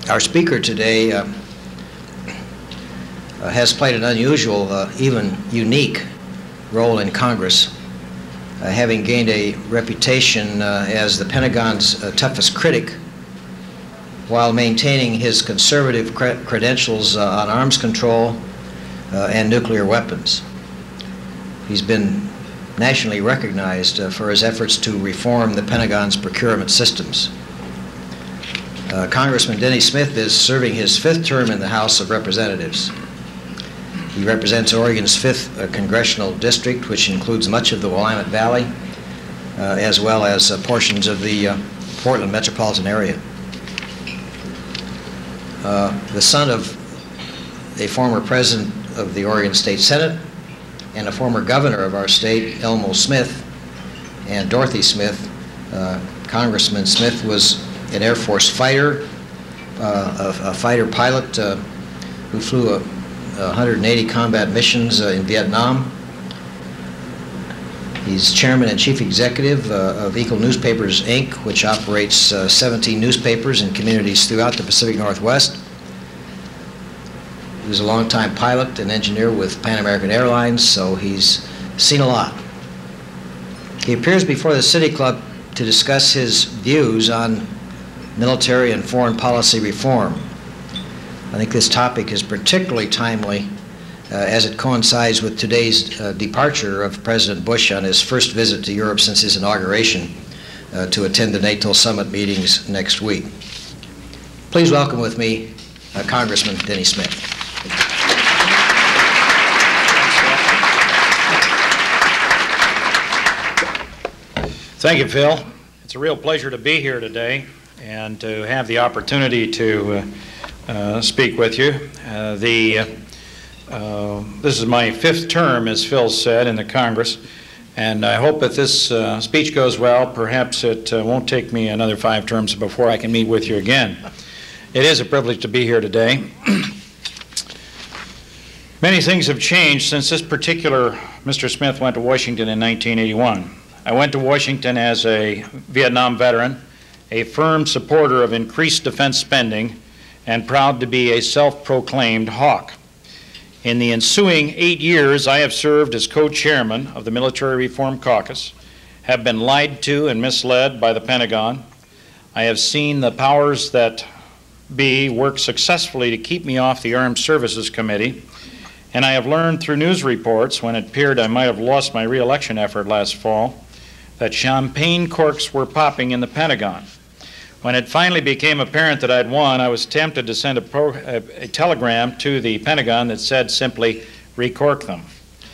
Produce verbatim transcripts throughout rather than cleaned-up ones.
Our speaker today uh, uh, has played an unusual, uh, even unique role in Congress, uh, having gained a reputation uh, as the Pentagon's uh, toughest critic while maintaining his conservative cre credentials uh, on arms control uh, and nuclear weapons. He's been nationally recognized uh, for his efforts to reform the Pentagon's procurement systems. Uh, Congressman Denny Smith is serving his fifth term in the House of Representatives. He represents Oregon's fifth uh, Congressional District, which includes much of the Willamette Valley, uh, as well as uh, portions of the uh, Portland metropolitan area. Uh, the son of a former president of the Oregon State Senate and a former governor of our state, Elmo Smith, and Dorothy Smith, uh, Congressman Smith was an Air Force fighter, uh, a, a fighter pilot uh, who flew a, a one hundred eighty combat missions uh, in Vietnam. He's chairman and chief executive uh, of Eagle Newspapers, Incorporated, which operates uh, seventeen newspapers in communities throughout the Pacific Northwest. He was a longtime pilot and engineer with Pan American Airlines, so he's seen a lot. He appears before the City Club to discuss his views on military and foreign policy reform. I think this topic is particularly timely uh, as it coincides with today's uh, departure of President Bush on his first visit to Europe since his inauguration uh, to attend the NATO summit meetings next week. Please welcome with me uh, Congressman Denny Smith. Thank you, Phil. It's a real pleasure to be here today and to have the opportunity to uh, uh, speak with you. Uh, the, uh, this is my fifth term, as Phil said, in the Congress, and I hope if this uh, speech goes well, perhaps it uh, won't take me another five terms before I can meet with you again. It is a privilege to be here today. Many things have changed since this particular Mister Smith went to Washington in nineteen eighty-one. I went to Washington as a Vietnam veteran, a firm supporter of increased defense spending, and proud to be a self-proclaimed hawk. In the ensuing eight years, I have served as co-chairman of the Military Reform Caucus, have been lied to and misled by the Pentagon. I have seen the powers that be work successfully to keep me off the Armed Services Committee, and I have learned through news reports, when it appeared I might have lost my re-election effort last fall, that champagne corks were popping in the Pentagon. When it finally became apparent that I'd won, I was tempted to send a, pro, a, a telegram to the Pentagon that said simply, recork them.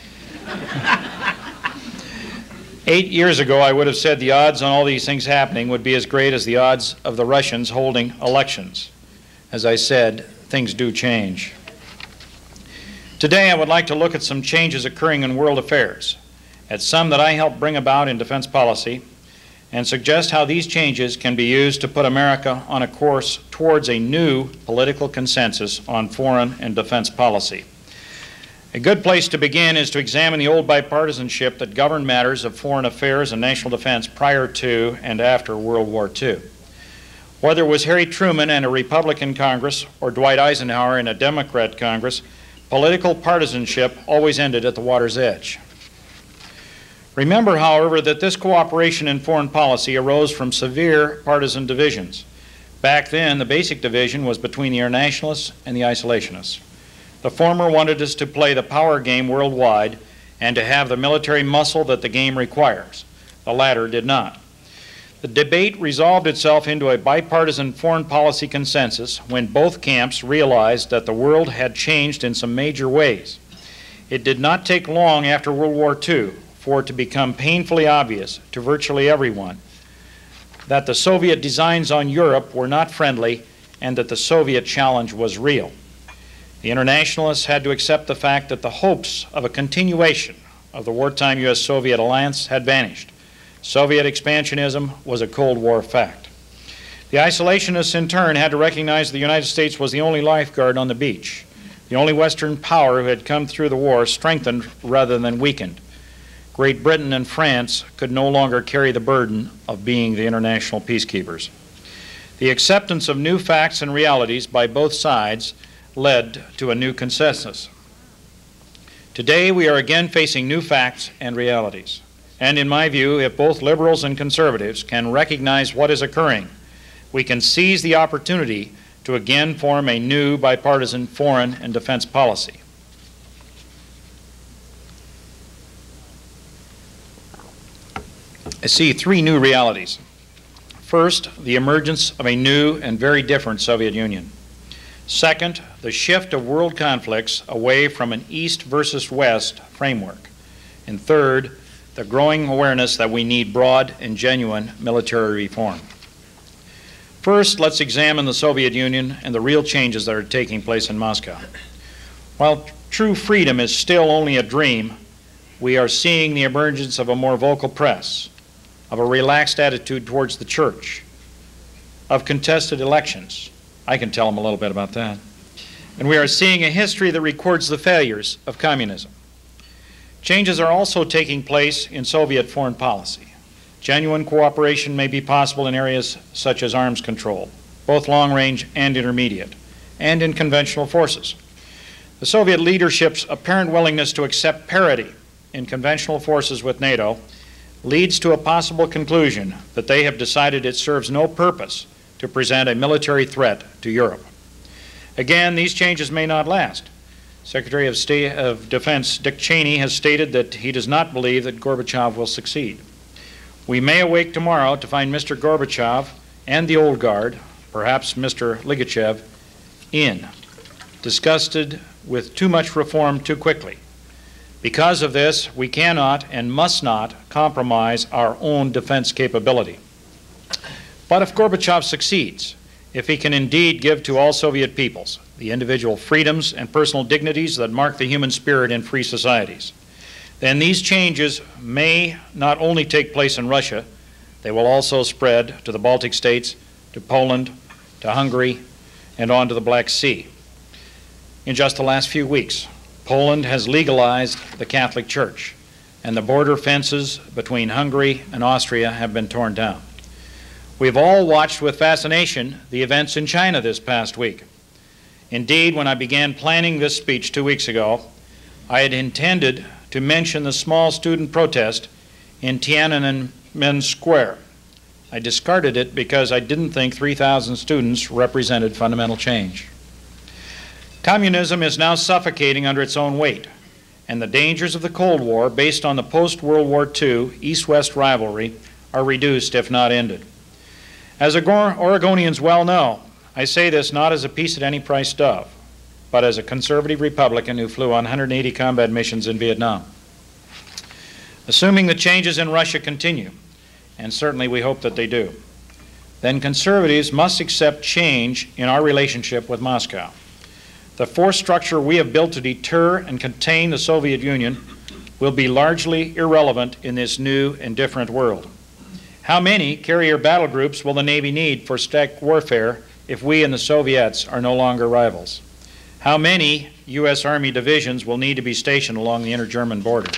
Eight years ago, I would have said the odds on all these things happening would be as great as the odds of the Russians holding elections. As I said, things do change. Today, I would like to look at some changes occurring in world affairs, at some that I helped bring about in defense policy, and suggest how these changes can be used to put America on a course towards a new political consensus on foreign and defense policy. A good place to begin is to examine the old bipartisanship that governed matters of foreign affairs and national defense prior to and after World War Two. Whether it was Harry Truman and a Republican Congress or Dwight Eisenhower and a Democrat Congress, political partisanship always ended at the water's edge. Remember, however, that this cooperation in foreign policy arose from severe partisan divisions. Back then, the basic division was between the internationalists and the isolationists. The former wanted us to play the power game worldwide and to have the military muscle that the game requires. The latter did not. The debate resolved itself into a bipartisan foreign policy consensus when both camps realized that the world had changed in some major ways. It did not take long after World War Two for it to become painfully obvious to virtually everyone that the Soviet designs on Europe were not friendly and that the Soviet challenge was real. The internationalists had to accept the fact that the hopes of a continuation of the wartime U S Soviet alliance had vanished. Soviet expansionism was a Cold War fact. The isolationists, in turn, had to recognize the United States was the only lifeguard on the beach, the only Western power who had come through the war strengthened rather than weakened. Great Britain and France could no longer carry the burden of being the international peacekeepers. The acceptance of new facts and realities by both sides led to a new consensus. Today, we are again facing new facts and realities. And in my view, if both liberals and conservatives can recognize what is occurring, we can seize the opportunity to again form a new bipartisan foreign and defense policy. I see three new realities. First, the emergence of a new and very different Soviet Union. Second, the shift of world conflicts away from an East versus West framework. And third, the growing awareness that we need broad and genuine military reform. First, let's examine the Soviet Union and the real changes that are taking place in Moscow. While true freedom is still only a dream, we are seeing the emergence of a more vocal press, of a relaxed attitude towards the church, of contested elections. I can tell them a little bit about that. And we are seeing a history that records the failures of communism. Changes are also taking place in Soviet foreign policy. Genuine cooperation may be possible in areas such as arms control, both long-range and intermediate, and in conventional forces. The Soviet leadership's apparent willingness to accept parity in conventional forces with NATO leads to a possible conclusion that they have decided it serves no purpose to present a military threat to Europe. Again, these changes may not last. Secretary of State of Defense Dick Cheney has stated that he does not believe that Gorbachev will succeed. We may awake tomorrow to find Mister Gorbachev and the old guard, perhaps Mister Ligachev, in, disgusted with too much reform too quickly. Because of this, we cannot and must not compromise our own defense capability. But if Gorbachev succeeds, if he can indeed give to all Soviet peoples the individual freedoms and personal dignities that mark the human spirit in free societies, then these changes may not only take place in Russia, they will also spread to the Baltic states, to Poland, to Hungary, and on to the Black Sea. In just the last few weeks, Poland has legalized the Catholic Church, and the border fences between Hungary and Austria have been torn down. We've all watched with fascination the events in China this past week. Indeed, when I began planning this speech two weeks ago, I had intended to mention the small student protest in Tiananmen Square. I discarded it because I didn't think three thousand students represented fundamental change. Communism is now suffocating under its own weight, and the dangers of the Cold War, based on the post-World War Two East-West rivalry, are reduced, if not ended. As Oregonians well know, I say this not as a peace-at-any-price dove, but as a conservative Republican who flew on one hundred eighty combat missions in Vietnam. Assuming the changes in Russia continue, and certainly we hope that they do, then conservatives must accept change in our relationship with Moscow. The force structure we have built to deter and contain the Soviet Union will be largely irrelevant in this new and different world. How many carrier battle groups will the Navy need for stack warfare if we and the Soviets are no longer rivals? How many U S Army divisions will need to be stationed along the inter-German border?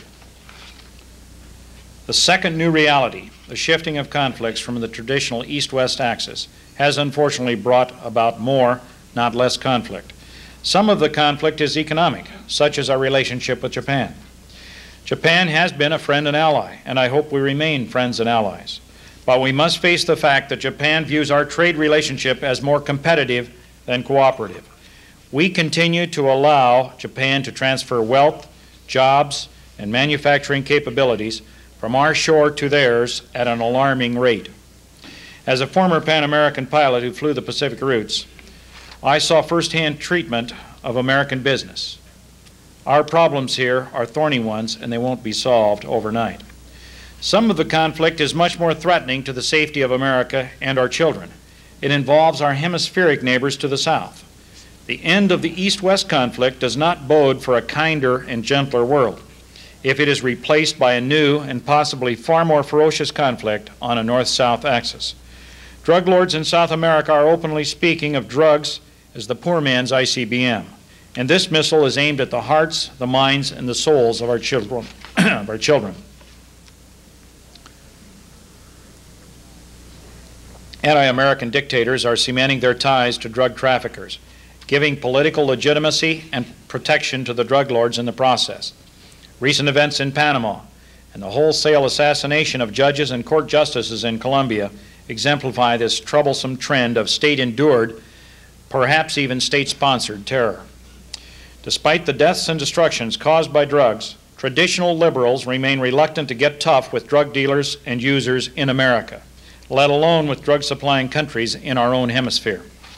The second new reality, the shifting of conflicts from the traditional East-West axis, has unfortunately brought about more, not less conflict. Some of the conflict is economic, such as our relationship with Japan. Japan has been a friend and ally, and I hope we remain friends and allies. But we must face the fact that Japan views our trade relationship as more competitive than cooperative. We continue to allow Japan to transfer wealth, jobs, and manufacturing capabilities from our shore to theirs at an alarming rate. As a former Pan American pilot who flew the Pacific routes, I saw firsthand treatment of American business. Our problems here are thorny ones, and they won't be solved overnight. Some of the conflict is much more threatening to the safety of America and our children. It involves our hemispheric neighbors to the south. The end of the East-West conflict does not bode for a kinder and gentler world if it is replaced by a new and possibly far more ferocious conflict on a north-south axis. Drug lords in South America are openly speaking of drugs as the poor man's I C B M. And this missile is aimed at the hearts, the minds, and the souls of our children. of our children. Anti-American dictators are cementing their ties to drug traffickers, giving political legitimacy and protection to the drug lords in the process. Recent events in Panama and the wholesale assassination of judges and court justices in Colombia exemplify this troublesome trend of state-endured, perhaps even state-sponsored terror. Despite the deaths and destructions caused by drugs, traditional liberals remain reluctant to get tough with drug dealers and users in America, let alone with drug-supplying countries in our own hemisphere.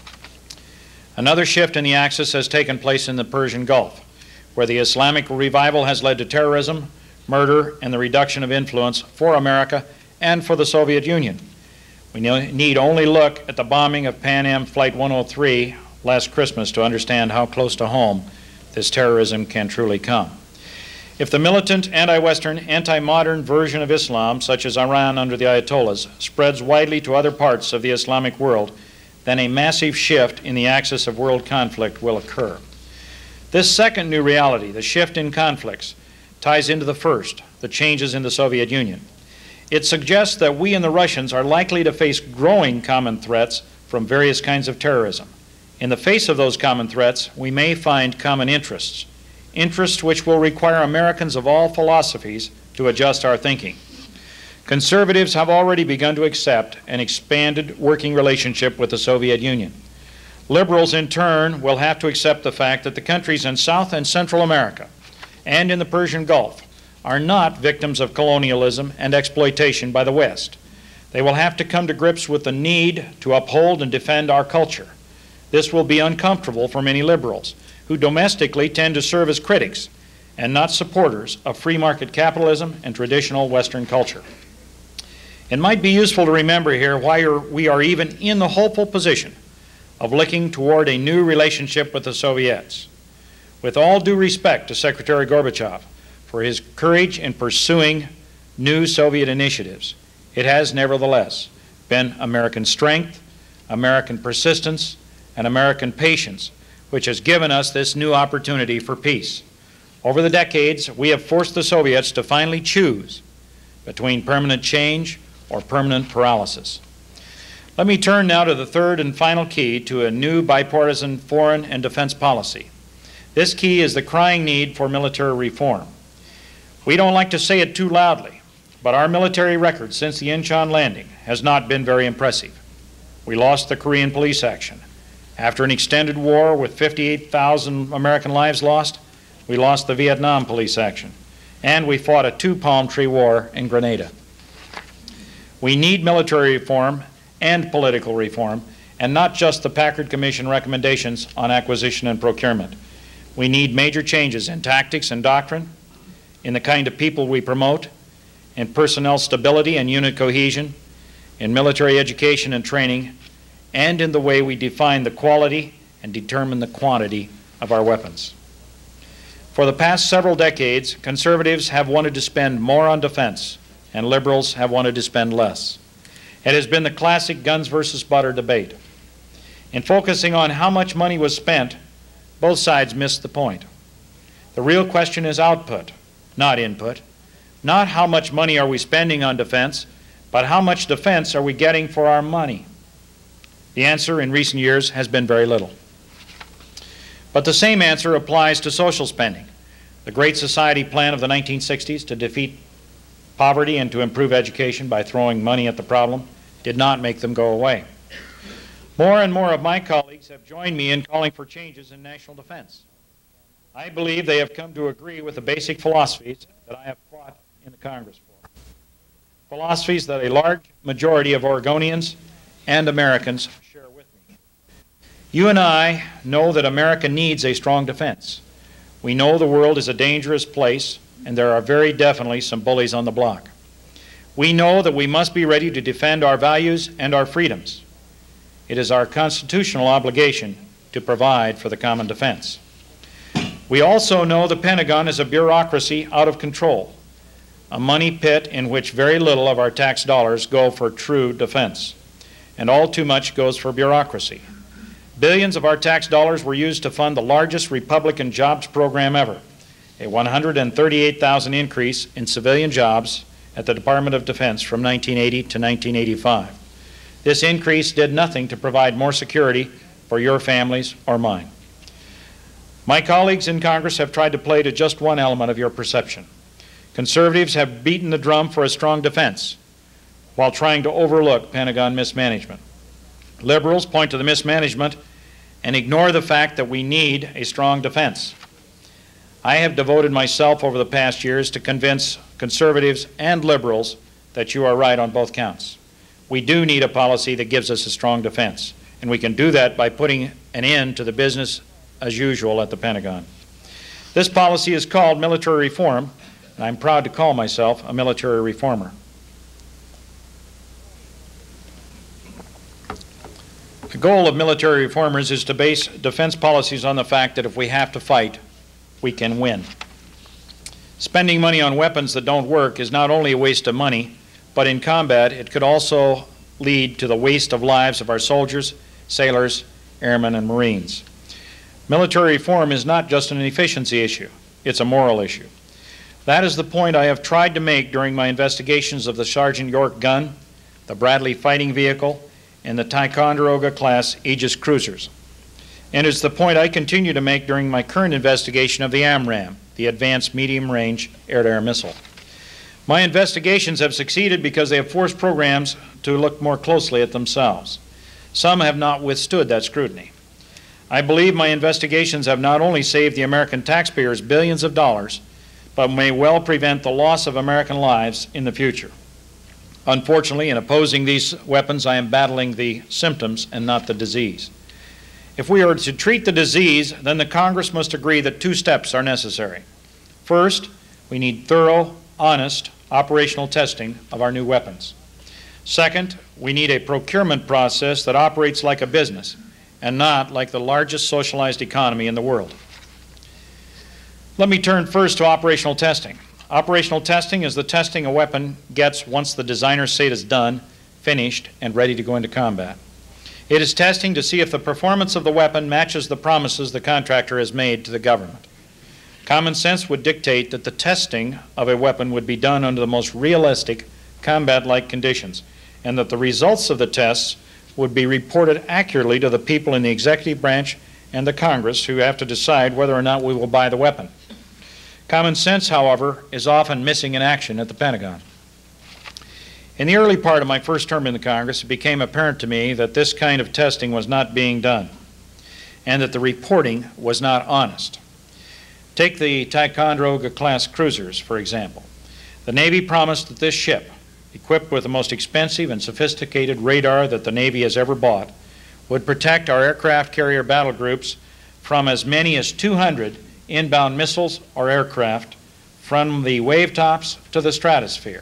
Another shift in the axis has taken place in the Persian Gulf, where the Islamic revival has led to terrorism, murder, and the reduction of influence for America and for the Soviet Union. We need only look at the bombing of Pan Am Flight one oh three last Christmas to understand how close to home this terrorism can truly come. If the militant, anti-Western, anti-modern version of Islam, such as Iran under the Ayatollahs, spreads widely to other parts of the Islamic world, then a massive shift in the axis of world conflict will occur. This second new reality, the shift in conflicts, ties into the first, the changes in the Soviet Union. It suggests that we and the Russians are likely to face growing common threats from various kinds of terrorism. In the face of those common threats, we may find common interests, interests which will require Americans of all philosophies to adjust our thinking. Conservatives have already begun to accept an expanded working relationship with the Soviet Union. Liberals, in turn, will have to accept the fact that the countries in South and Central America and in the Persian Gulf are not victims of colonialism and exploitation by the West. They will have to come to grips with the need to uphold and defend our culture. This will be uncomfortable for many liberals, who domestically tend to serve as critics and not supporters of free market capitalism and traditional Western culture. It might be useful to remember here why we are even in the hopeful position of looking toward a new relationship with the Soviets. With all due respect to Secretary Gorbachev for his courage in pursuing new Soviet initiatives, it has nevertheless been American strength, American persistence, and American patience which has given us this new opportunity for peace. Over the decades, we have forced the Soviets to finally choose between permanent change or permanent paralysis. Let me turn now to the third and final key to a new bipartisan foreign and defense policy. This key is the crying need for military reform. We don't like to say it too loudly, but our military record since the Incheon landing has not been very impressive. We lost the Korean police action. After an extended war with fifty-eight thousand American lives lost, we lost the Vietnam police action, and we fought a two-palm tree war in Grenada. We need military reform and political reform, and not just the Packard Commission recommendations on acquisition and procurement. We need major changes in tactics and doctrine, in the kind of people we promote, in personnel stability and unit cohesion, in military education and training, and in the way we define the quality and determine the quantity of our weapons. For the past several decades, conservatives have wanted to spend more on defense, and liberals have wanted to spend less. It has been the classic guns versus butter debate. In focusing on how much money was spent, both sides missed the point. The real question is output, not input. Not how much money are we spending on defense, but how much defense are we getting for our money? The answer in recent years has been very little. But the same answer applies to social spending. The Great Society plan of the nineteen sixties to defeat poverty and to improve education by throwing money at the problem did not make them go away. More and more of my colleagues have joined me in calling for changes in national defense. I believe they have come to agree with the basic philosophies that I have fought in the Congress for. Philosophies that a large majority of Oregonians and Americans share with me. You and I know that America needs a strong defense. We know the world is a dangerous place, and there are very definitely some bullies on the block. We know that we must be ready to defend our values and our freedoms. It is our constitutional obligation to provide for the common defense. We also know the Pentagon is a bureaucracy out of control, a money pit in which very little of our tax dollars go for true defense, and all too much goes for bureaucracy. Billions of our tax dollars were used to fund the largest Republican jobs program ever, a one hundred thirty-eight thousand increase in civilian jobs at the Department of Defense from nineteen eighty to nineteen eighty-five. This increase did nothing to provide more security for your families or mine. My colleagues in Congress have tried to play to just one element of your perception. Conservatives have beaten the drum for a strong defense while trying to overlook Pentagon mismanagement. Liberals point to the mismanagement and ignore the fact that we need a strong defense. I have devoted myself over the past years to convince conservatives and liberals that you are right on both counts. We do need a policy that gives us a strong defense, and we can do that by putting an end to the business as usual at the Pentagon. This policy is called military reform, and I'm proud to call myself a military reformer. The goal of military reformers is to base defense policies on the fact that if we have to fight, we can win. Spending money on weapons that don't work is not only a waste of money, but in combat it could also lead to the waste of lives of our soldiers, sailors, airmen, and Marines. Military reform is not just an efficiency issue, it's a moral issue. That is the point I have tried to make during my investigations of the Sergeant York gun, the Bradley fighting vehicle, and the Ticonderoga-class Aegis cruisers. And it's the point I continue to make during my current investigation of the AMRAAM, the Advanced Medium-Range Air-to-Air Missile. My investigations have succeeded because they have forced programs to look more closely at themselves. Some have not withstood that scrutiny. I believe my investigations have not only saved the American taxpayers billions of dollars, but may well prevent the loss of American lives in the future. Unfortunately, in opposing these weapons, I am battling the symptoms and not the disease. If we are to treat the disease, then the Congress must agree that two steps are necessary. First, we need thorough, honest, operational testing of our new weapons. Second, we need a procurement process that operates like a business and not like the largest socialized economy in the world. Let me turn first to operational testing. Operational testing is the testing a weapon gets once the designer's say it is done, finished, and ready to go into combat. It is testing to see if the performance of the weapon matches the promises the contractor has made to the government. Common sense would dictate that the testing of a weapon would be done under the most realistic combat-like conditions, and that the results of the tests would be reported accurately to the people in the executive branch and the Congress who have to decide whether or not we will buy the weapon. Common sense, however, is often missing in action at the Pentagon. In the early part of my first term in the Congress, it became apparent to me that this kind of testing was not being done and that the reporting was not honest. Take the Ticonderoga-class cruisers, for example. The Navy promised that this ship, equipped with the most expensive and sophisticated radar that the Navy has ever bought, would protect our aircraft carrier battle groups from as many as two hundred inbound missiles or aircraft from the wave tops to the stratosphere.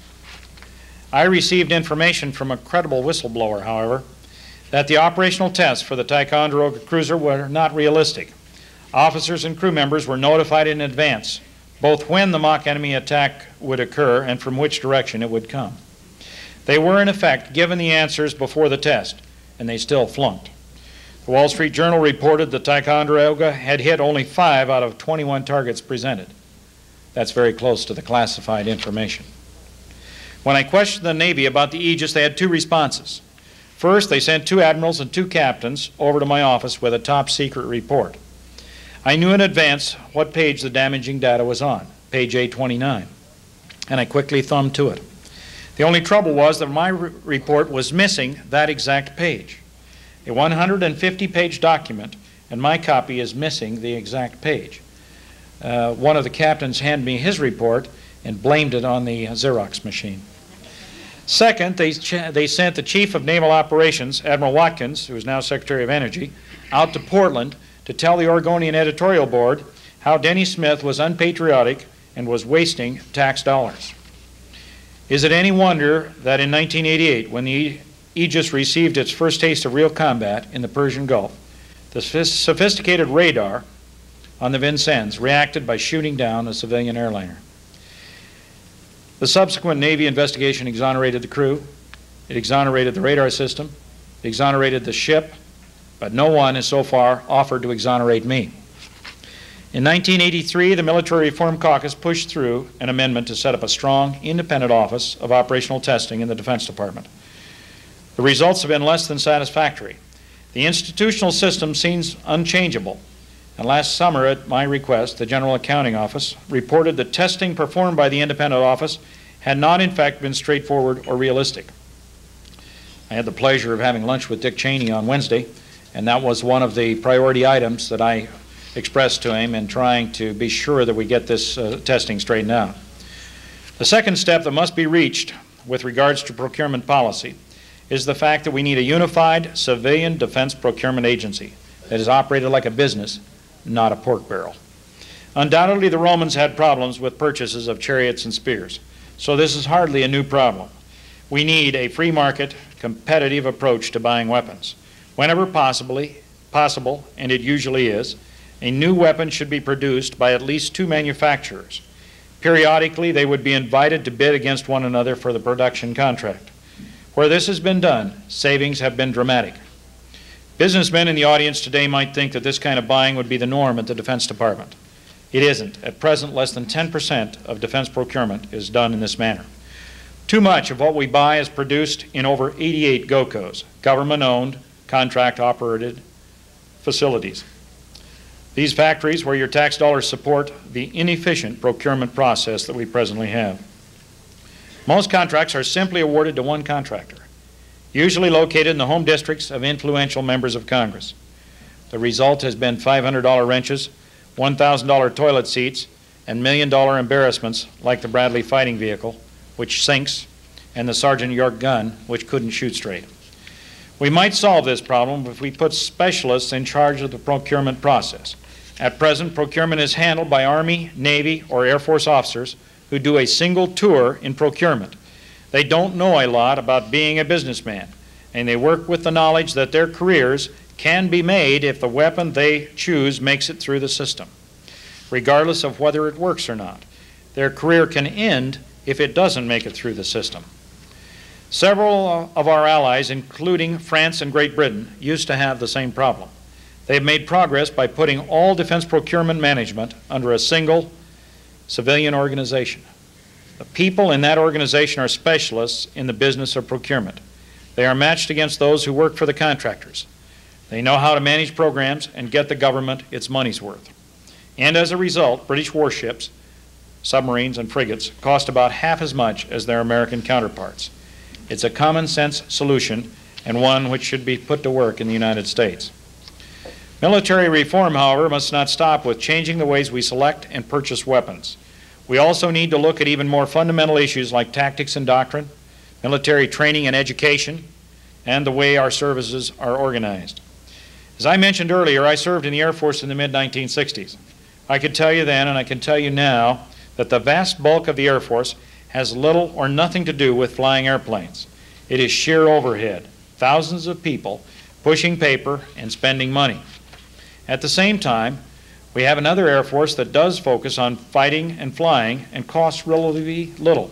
I received information from a credible whistleblower, however, that the operational tests for the Ticonderoga cruiser were not realistic. Officers and crew members were notified in advance both when the mock enemy attack would occur and from which direction it would come. They were, in effect, given the answers before the test, and they still flunked. The Wall Street Journal reported that Ticonderoga had hit only five out of twenty-one targets presented. That's very close to the classified information. When I questioned the Navy about the Aegis, they had two responses. First, they sent two admirals and two captains over to my office with a top-secret report. I knew in advance what page the damaging data was on, page A twenty-nine, and I quickly thumbed to it. The only trouble was that my re report was missing that exact page. A one hundred fifty page document, and my copy is missing the exact page. Uh, one of the captains handed me his report and blamed it on the Xerox machine. Second, they, they sent the Chief of Naval Operations, Admiral Watkins, who is now Secretary of Energy, out to Portland to tell the Oregonian editorial board how Denny Smith was unpatriotic and was wasting tax dollars. Is it any wonder that in nineteen eighty-eight, when the Aegis received its first taste of real combat in the Persian Gulf, the sophisticated radar on the Vincennes reacted by shooting down a civilian airliner? The subsequent Navy investigation exonerated the crew, it exonerated the radar system, it exonerated the ship, but no one has so far offered to exonerate me. In nineteen eighty-three, the Military Reform Caucus pushed through an amendment to set up a strong, independent office of operational testing in the Defense Department. The results have been less than satisfactory. The institutional system seems unchangeable, and last summer, at my request, the General Accounting Office reported that testing performed by the independent office had not in fact been straightforward or realistic. I had the pleasure of having lunch with Dick Cheney on Wednesday, and that was one of the priority items that I expressed to him in trying to be sure that we get this uh, testing straightened out. The second step that must be reached with regards to procurement policy is the fact that we need a unified civilian defense procurement agency that is operated like a business, not a pork barrel. Undoubtedly, the Romans had problems with purchases of chariots and spears, so this is hardly a new problem. We need a free market, competitive approach to buying weapons. Whenever possibly, possible, and it usually is, a new weapon should be produced by at least two manufacturers. Periodically, they would be invited to bid against one another for the production contract. Where this has been done, savings have been dramatic. Businessmen in the audience today might think that this kind of buying would be the norm at the Defense Department. It isn't. At present, less than ten percent of defense procurement is done in this manner. Too much of what we buy is produced in over eighty-eight GOCOs, government-owned, contract-operated facilities. These factories where your tax dollars support the inefficient procurement process that we presently have. Most contracts are simply awarded to one contractor, usually located in the home districts of influential members of Congress. The result has been five hundred dollar wrenches, one thousand dollar toilet seats, and million dollar embarrassments like the Bradley fighting vehicle, which sinks, and the Sergeant York gun, which couldn't shoot straight. We might solve this problem if we put specialists in charge of the procurement process. At present, procurement is handled by Army, Navy, or Air Force officers who do a single tour in procurement. They don't know a lot about being a businessman, and they work with the knowledge that their careers can be made if the weapon they choose makes it through the system, regardless of whether it works or not. Their career can end if it doesn't make it through the system. Several of our allies, including France and Great Britain, used to have the same problem. They have made progress by putting all defense procurement management under a single civilian organization. The people in that organization are specialists in the business of procurement. They are matched against those who work for the contractors. They know how to manage programs and get the government its money's worth. And as a result, British warships, submarines, and frigates cost about half as much as their American counterparts. It's a common sense solution and one which should be put to work in the United States. Military reform, however, must not stop with changing the ways we select and purchase weapons. We also need to look at even more fundamental issues like tactics and doctrine, military training and education, and the way our services are organized. As I mentioned earlier, I served in the Air Force in the mid nineteen sixties. I could tell you then, and I can tell you now, that the vast bulk of the Air Force has little or nothing to do with flying airplanes. It is sheer overhead, thousands of people pushing paper and spending money. At the same time, we have another Air Force that does focus on fighting and flying and costs relatively little.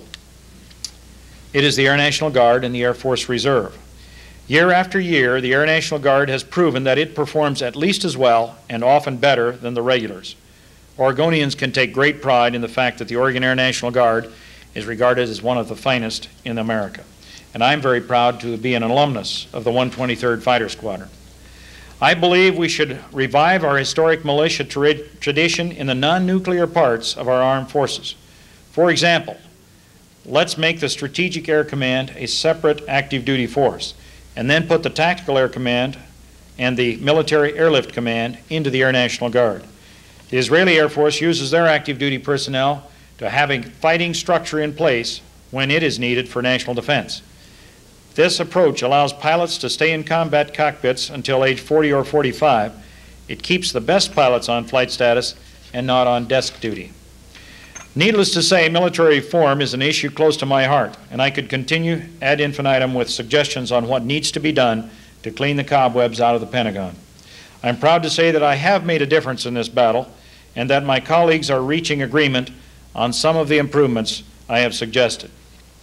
It is the Air National Guard and the Air Force Reserve. Year after year, the Air National Guard has proven that it performs at least as well and often better than the regulars. Oregonians can take great pride in the fact that the Oregon Air National Guard is regarded as one of the finest in America. And I'm very proud to be an alumnus of the one twenty-third Fighter Squadron. I believe we should revive our historic militia tra tradition in the non-nuclear parts of our armed forces. For example, let's make the Strategic Air Command a separate active duty force, and then put the Tactical Air Command and the Military Airlift Command into the Air National Guard. The Israeli Air Force uses their active duty personnel to have a fighting structure in place when it is needed for national defense. This approach allows pilots to stay in combat cockpits until age forty or forty-five. It keeps the best pilots on flight status and not on desk duty. Needless to say, military reform is an issue close to my heart, and I could continue ad infinitum with suggestions on what needs to be done to clean the cobwebs out of the Pentagon. I'm proud to say that I have made a difference in this battle, and that my colleagues are reaching agreement on some of the improvements I have suggested.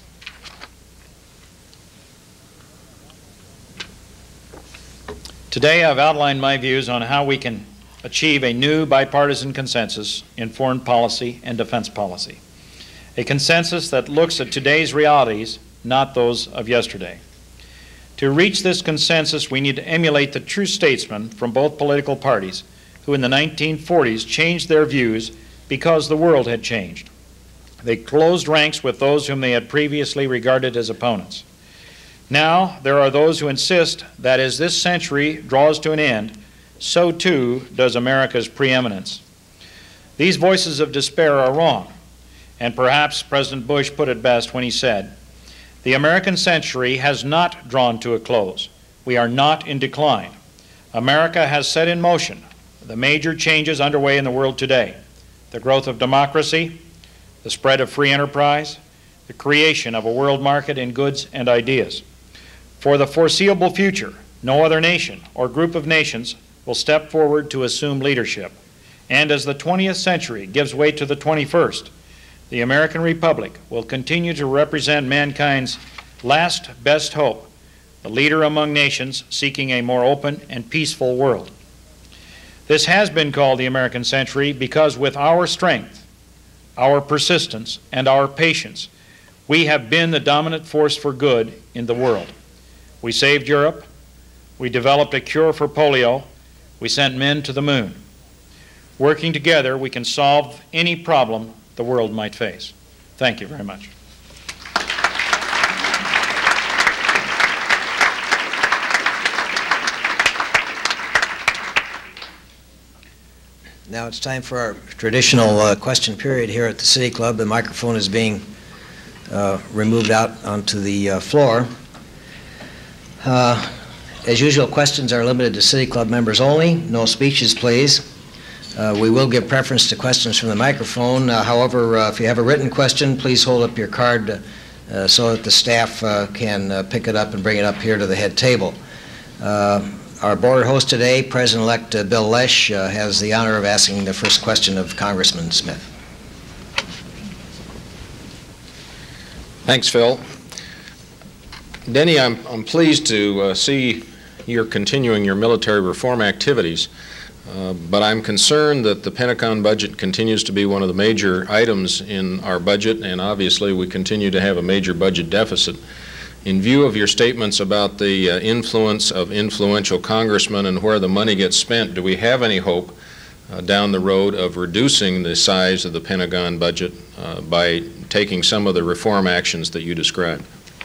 Today I've outlined my views on how we can achieve a new bipartisan consensus in foreign policy and defense policy. A consensus that looks at today's realities, not those of yesterday. To reach this consensus, we need to emulate the true statesmen from both political parties who in the nineteen forties changed their views because the world had changed. They closed ranks with those whom they had previously regarded as opponents. Now there are those who insist that as this century draws to an end, so too does America's preeminence. These voices of despair are wrong, and perhaps President Bush put it best when he said, "The American century has not drawn to a close. We are not in decline. America has set in motion the major changes underway in the world today: the growth of democracy, the spread of free enterprise, the creation of a world market in goods and ideas. For the foreseeable future, no other nation or group of nations will step forward to assume leadership. And as the twentieth century gives way to the twenty-first, the American Republic will continue to represent mankind's last best hope, the leader among nations seeking a more open and peaceful world." This has been called the American century because with our strength, our persistence, and our patience, we have been the dominant force for good in the world. We saved Europe, we developed a cure for polio, we sent men to the moon. Working together, we can solve any problem the world might face. Thank you very much. Now it's time for our traditional uh, question period here at the City Club. The microphone is being uh, removed out onto the uh, floor. Uh, as usual, questions are limited to City Club members only. No speeches, please. Uh, we will give preference to questions from the microphone. Uh, however, uh, if you have a written question, please hold up your card uh, so that the staff uh, can uh, pick it up and bring it up here to the head table. Uh, Our board host today, President-elect uh, Bill Lesh, uh, has the honor of asking the first question of Congressman Smith. Thanks, Phil. Denny, I'm, I'm pleased to uh, see you're continuing your military reform activities, uh, but I'm concerned that the Pentagon budget continues to be one of the major items in our budget, and obviously we continue to have a major budget deficit. In view of your statements about the uh, influence of influential congressmen and where the money gets spent, do we have any hope uh, down the road of reducing the size of the Pentagon budget uh, by taking some of the reform actions that you described?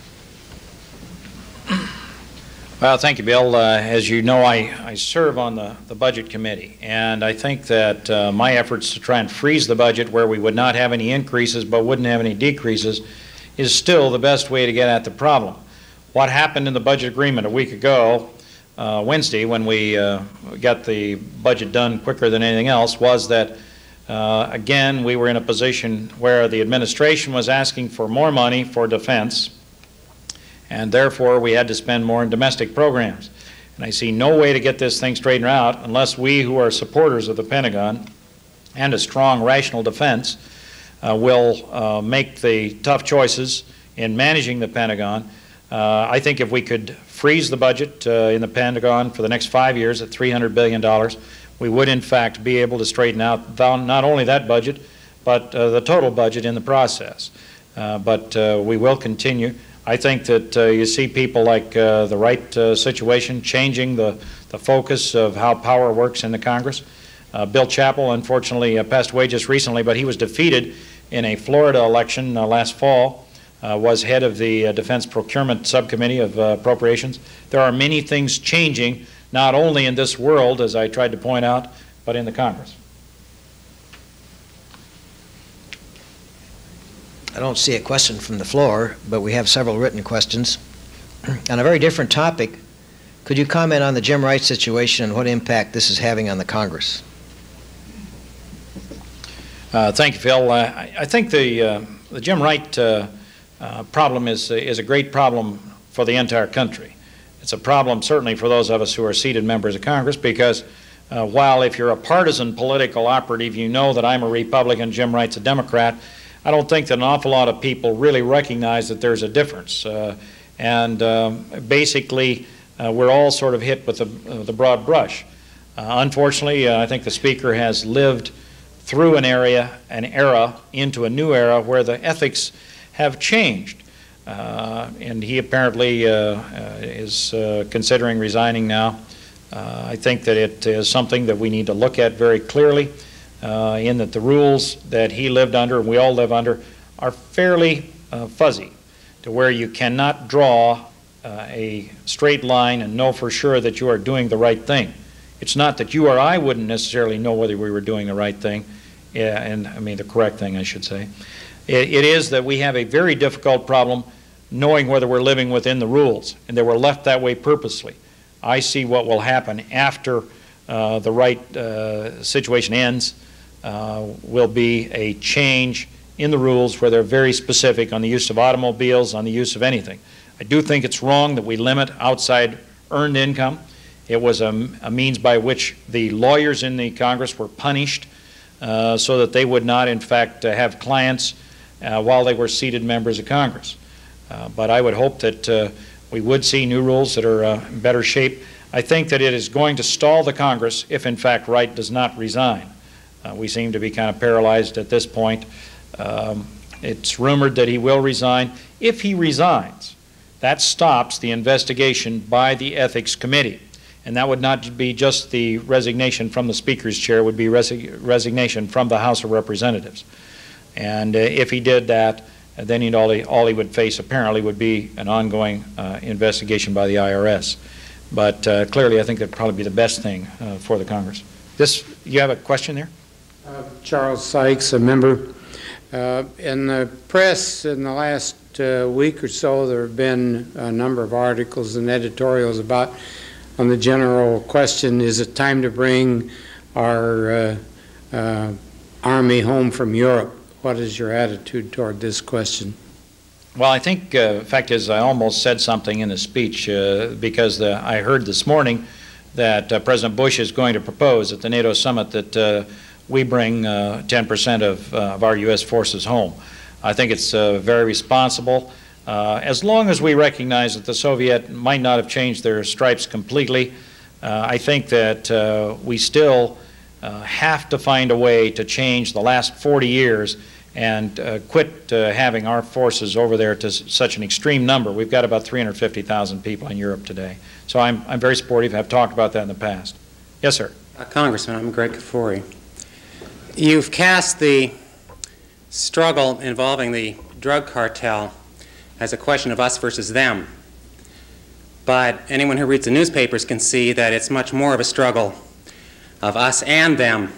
Well, thank you, Bill. Uh, as you know, I, I serve on the, the Budget Committee, and I think that uh, my efforts to try and freeze the budget where we would not have any increases but wouldn't have any decreases is still the best way to get at the problem. What happened in the budget agreement a week ago, uh, Wednesday, when we uh, got the budget done quicker than anything else, was that, uh, again, we were in a position where the administration was asking for more money for defense, and therefore we had to spend more in domestic programs. And I see no way to get this thing straightened out unless we who are supporters of the Pentagon and a strong, rational defense Uh, will uh, make the tough choices in managing the Pentagon. Uh, I think if we could freeze the budget uh, in the Pentagon for the next five years at three hundred billion dollars, we would in fact be able to straighten out not only that budget, but uh, the total budget in the process. Uh, but uh, we will continue. I think that uh, you see people like uh, the Wright uh, situation changing the, the focus of how power works in the Congress. Uh, Bill Chappell, unfortunately, uh, passed away just recently, but he was defeated in a Florida election uh, last fall, uh, was head of the uh, Defense Procurement Subcommittee of uh, Appropriations. There are many things changing, not only in this world, as I tried to point out, but in the Congress. I don't see a question from the floor, but we have several written questions. On a very different topic, could you comment on the Jim Wright situation and what impact this is having on the Congress? Uh, thank you, Phil. Uh, I, I think the, uh, the Jim Wright uh, uh, problem is, is a great problem for the entire country. It's a problem certainly for those of us who are seated members of Congress because uh, while if you're a partisan political operative, you know that I'm a Republican, Jim Wright's a Democrat, I don't think that an awful lot of people really recognize that there's a difference. Uh, and um, basically, uh, we're all sort of hit with the, uh, the broad brush. Uh, unfortunately, uh, I think the Speaker has lived through an area, an era, into a new era where the ethics have changed. Uh, and he apparently uh, uh, is uh, considering resigning now. Uh, I think that it is something that we need to look at very clearly, uh, in that the rules that he lived under and we all live under are fairly uh, fuzzy, to where you cannot draw uh, a straight line and know for sure that you are doing the right thing. It's not that you or I wouldn't necessarily know whether we were doing the right thing, yeah, and I mean the correct thing, I should say. It, it is that we have a very difficult problem knowing whether we're living within the rules, and they were left that way purposely. I see what will happen after uh, the right uh, situation ends uh, will be a change in the rules where they're very specific on the use of automobiles, on the use of anything. I do think it's wrong that we limit outside earned income. It was a, a means by which the lawyers in the Congress were punished uh, so that they would not, in fact, uh, have clients uh, while they were seated members of Congress. Uh, but I would hope that uh, we would see new rules that are uh, in better shape. I think that it is going to stall the Congress if, in fact, Wright does not resign. Uh, we seem to be kind of paralyzed at this point. Um, it's rumored that he will resign. If he resigns, that stops the investigation by the Ethics Committee. And that would not be just the resignation from the Speaker's chair, it would be resi resignation from the House of Representatives. And uh, if he did that, uh, then he'd all, he, all he would face apparently would be an ongoing uh, investigation by the I R S. But uh, clearly I think that would probably be the best thing uh, for the Congress. This, you have a question there? Uh, Charles Sykes, a member. Uh, in the press in the last uh, week or so, there have been a number of articles and editorials about on the general question, is it time to bring our uh, uh, Army home from Europe? What is your attitude toward this question? Well, I think, uh, the fact is, I almost said something in the speech uh, because the, I heard this morning that uh, President Bush is going to propose at the NATO summit that uh, we bring uh, ten percent of, uh, of our U S forces home. I think it's uh, very responsible. Uh, as long as we recognize that the Soviet might not have changed their stripes completely, uh, I think that uh, we still uh, have to find a way to change the last forty years and uh, quit uh, having our forces over there to s such an extreme number. We've got about three hundred fifty thousand people in Europe today. So I'm, I'm very supportive. I've talked about that in the past. Yes, sir. Uh, Congressman, I'm Greg Kafori. You've cast the struggle involving the drug cartel as a question of us versus them. But anyone who reads the newspapers can see that it's much more of a struggle of us and them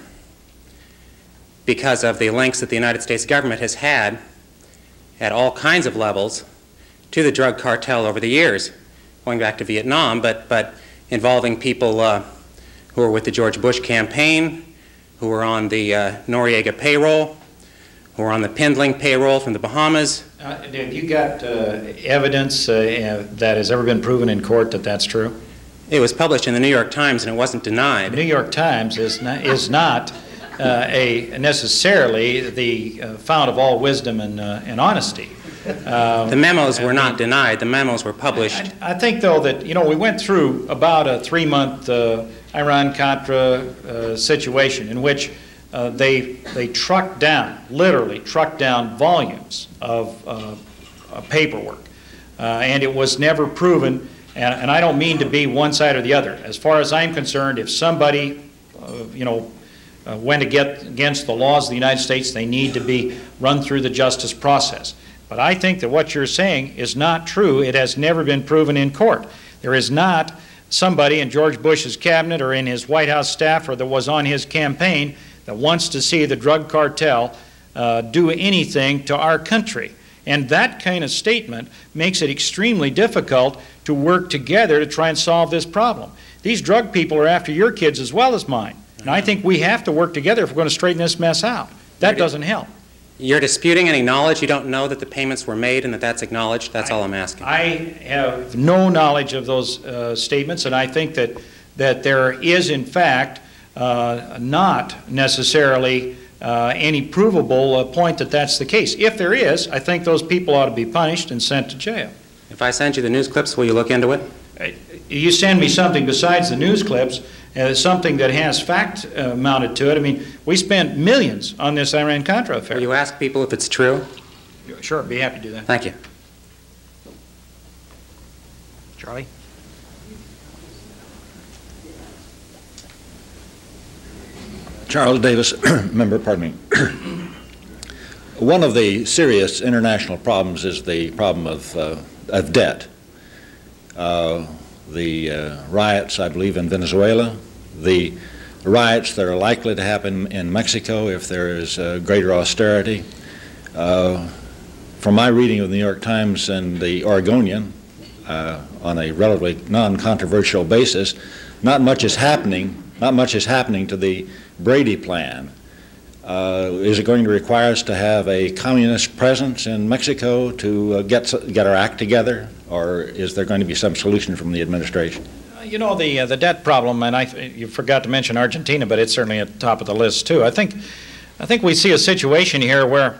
because of the links that the United States government has had at all kinds of levels to the drug cartel over the years, going back to Vietnam, but, but involving people uh, who were with the George Bush campaign, who were on the uh, Noriega payroll, who were on the Pindling payroll from the Bahamas. Uh, have you got uh, evidence uh, that has ever been proven in court that that's true? It was published in the New York Times and it wasn't denied. The New York Times is not, is not uh, a necessarily the uh, fount of all wisdom and, uh, and honesty. Um, the memos were not denied. The memos were published. I, I think, though, that, you know, we went through about a three-month uh, Iran-Contra uh, situation in which Uh, they, they trucked down, literally trucked down volumes of uh, uh, paperwork. Uh, and it was never proven, and, and I don't mean to be one side or the other. As far as I'm concerned, if somebody, uh, you know, uh, went to get against the laws of the United States, they need to be run through the justice process. But I think that what you're saying is not true. It has never been proven in court. There is not somebody in George Bush's cabinet or in his White House staff or that was on his campaign that wants to see the drug cartel uh, do anything to our country. And that kind of statement makes it extremely difficult to work together to try and solve this problem. These drug people are after your kids as well as mine. And I think we have to work together if we're going to straighten this mess out. That doesn't help. You're disputing any knowledge? You don't know that the payments were made and that that's acknowledged? That's I, all I'm asking. I have no knowledge of those uh, statements, and I think that, that there is, in fact, Uh, not necessarily uh, any provable uh, point that that's the case. If there is, I think those people ought to be punished and sent to jail. If I send you the news clips, will you look into it? Uh, you send me something besides the news clips, uh, something that has fact uh, mounted to it. I mean, we spent millions on this Iran-Contra affair. Will you ask people if it's true? Sure, be happy to do that. Thank you. Charlie? Charles Davis, member, pardon me. One of the serious international problems is the problem of, uh, of debt. Uh, the uh, riots, I believe, in Venezuela, the riots that are likely to happen in Mexico if there is uh, greater austerity. Uh, from my reading of the New York Times and the Oregonian, uh, on a relatively non-controversial basis, not much is happening, not much is happening to the Brady plan. Uh, is it going to require us to have a communist presence in Mexico to uh, get, get our act together, or is there going to be some solution from the administration? You know, the uh, the debt problem, and I th you forgot to mention Argentina, but it's certainly at the top of the list too. I think, I think we see a situation here where,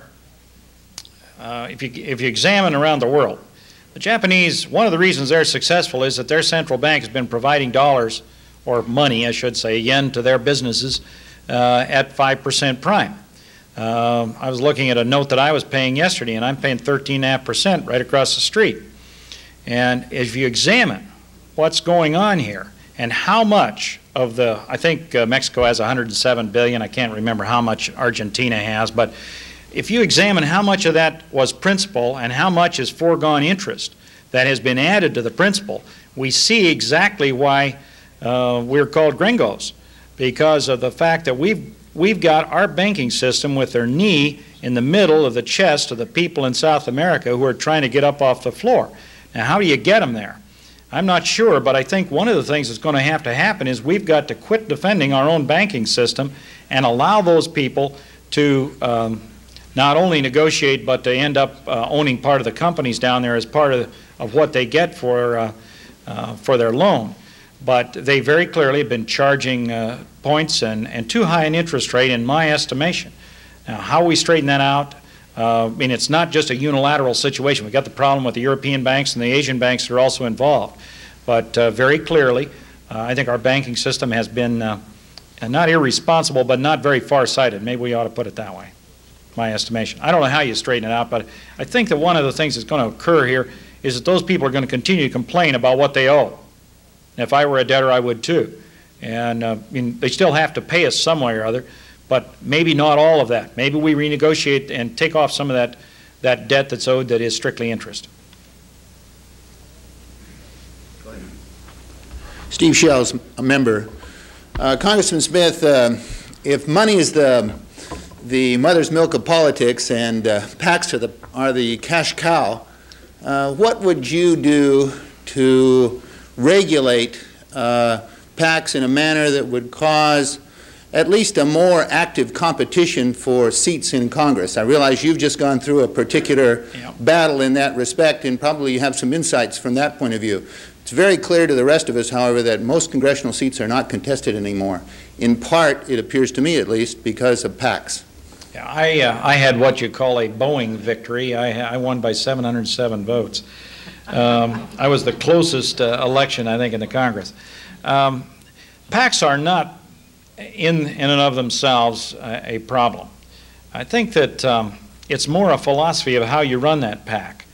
uh, if you if you examine around the world, the Japanese, one of the reasons they're successful is that their central bank has been providing dollars, or money, I should say, yen, to their businesses uh, at five percent prime. Uh, I was looking at a note that I was paying yesterday, and I'm paying thirteen point five percent right across the street. And if you examine what's going on here and how much of the, I think uh, Mexico has one hundred seven billion dollars, I can't remember how much Argentina has, but if you examine how much of that was principal and how much is foregone interest that has been added to the principal, we see exactly why uh, we're called gringos, because of the fact that we've, we've got our banking system with their knee in the middle of the chest of the people in South America who are trying to get up off the floor. Now, how do you get them there? I'm not sure, but I think one of the things that's going to have to happen is we've got to quit defending our own banking system and allow those people to um, not only negotiate, but to end up uh, owning part of the companies down there as part of, of what they get for, uh, uh, for their loan. But they very clearly have been charging uh, points and, and too high an interest rate in my estimation. Now, how we straighten that out, Uh, I mean, it's not just a unilateral situation. We've got the problem with the European banks and the Asian banks that are also involved. But uh, very clearly, uh, I think our banking system has been uh, not irresponsible, but not very far-sighted. Maybe we ought to put it that way, my estimation. I don't know how you straighten it out, but I think that one of the things that's going to occur here is that those people are going to continue to complain about what they owe. And if I were a debtor, I would too. And uh, I mean, they still have to pay us some way or other. But maybe not all of that. Maybe we renegotiate and take off some of that, that debt that's owed that is strictly interest. Steve Shells, a member. Uh, Congressman Smith, uh, if money is the, the mother's milk of politics and uh, PACs are the, are the cash cow, uh, what would you do to regulate uh, PACs in a manner that would cause at least a more active competition for seats in Congress? I realize you've just gone through a particular yep. battle in that respect, and probably you have some insights from that point of view. It's very clear to the rest of us, however, that most congressional seats are not contested anymore. In part, it appears to me at least, because of PACs. Yeah, I, uh, I had what you call a Boeing victory. I, I won by seven hundred seven votes. Um, I was the closest uh, election, I think, in the Congress. Um, PACs are not in, in and of themselves a, a problem. I think that um, it's more a philosophy of how you run that PAC.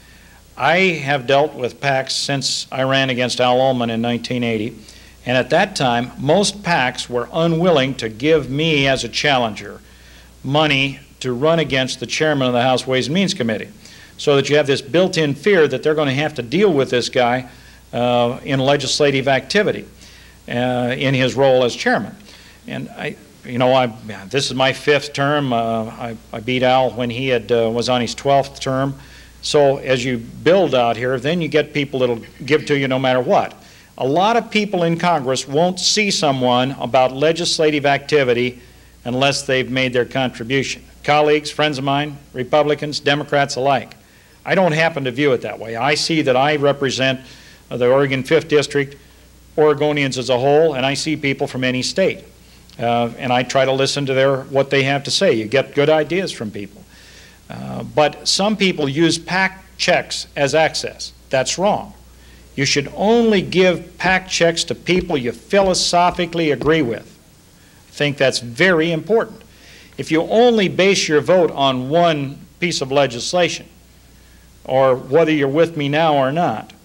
I have dealt with PACs since I ran against Al Ullman in nineteen eighty, and at that time most PACs were unwilling to give me as a challenger money to run against the chairman of the House Ways and Means Committee, so that you have this built-in fear that they're going to have to deal with this guy uh, in legislative activity uh, in his role as chairman. And I, you know, I, this is my fifth term. Uh, I, I beat Al when he had uh, was on his twelfth term. So as you build out here, then you get people that'll give to you no matter what. A lot of people in Congress won't see someone about legislative activity unless they've made their contribution. Colleagues, friends of mine, Republicans, Democrats alike. I don't happen to view it that way. I see that I represent uh, the Oregon fifth District, Oregonians as a whole, and I see people from any state. Uh, and I try to listen to their, what they have to say. You get good ideas from people. Uh, but some people use PAC checks as access. That's wrong. You should only give PAC checks to people you philosophically agree with. I think that's very important. If you only base your vote on one piece of legislation, or whether you're with me now or not,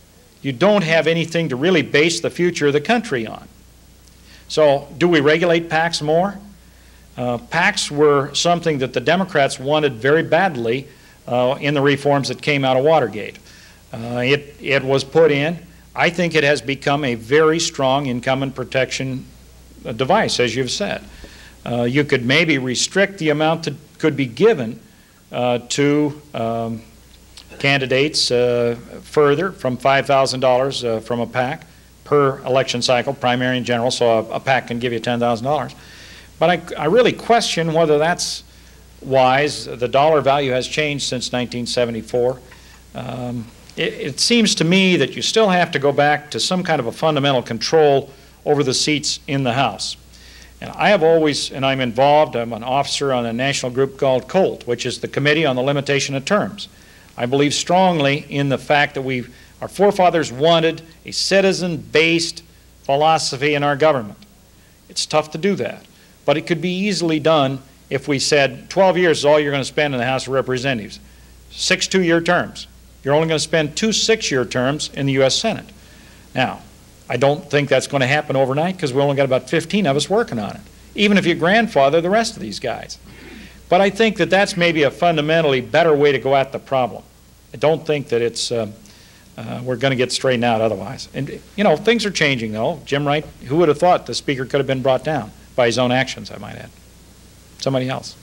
you don't have anything to really base the future of the country on. So do we regulate PACs more? Uh, PACs were something that the Democrats wanted very badly uh, in the reforms that came out of Watergate. Uh, it, it was put in. I think it has become a very strong income protection uh, device, as you've said. Uh, you could maybe restrict the amount that could be given uh, to um, candidates uh, further from five thousand dollars uh, from a PAC per election cycle, primary and general, so a, a PAC can give you ten thousand dollars. But I, I really question whether that's wise. The dollar value has changed since nineteen seventy-four. Um, it, it seems to me that you still have to go back to some kind of a fundamental control over the seats in the House. And I have always, and I'm involved, I'm an officer on a national group called COLT, which is the Committee on the Limitation of Terms. I believe strongly in the fact that we, our forefathers wanted a citizen-based philosophy in our government. It's tough to do that, but it could be easily done if we said twelve years is all you're going to spend in the House of Representatives. Six two-year terms. You're only going to spend two six-year terms in the U S Senate. Now, I don't think that's going to happen overnight because we only got about fifteen of us working on it, even if you grandfather the rest of these guys. But I think that that's maybe a fundamentally better way to go at the problem. I don't think that it's, uh, uh, we're going to get straightened out otherwise. And, you know, things are changing, though. Jim Wright, who would have thought the Speaker could have been brought down by his own actions, I might add. Somebody else.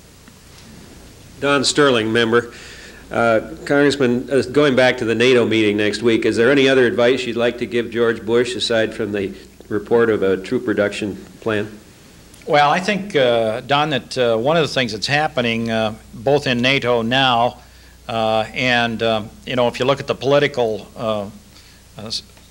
Don Sterling, member. Uh, Congressman, uh, going back to the NATO meeting next week, is there any other advice you'd like to give George Bush aside from the report of a troop reduction plan? Well, I think, uh, Don, that uh, one of the things that's happening uh, both in NATO now uh, and, um, you know, if you look at the political uh, uh,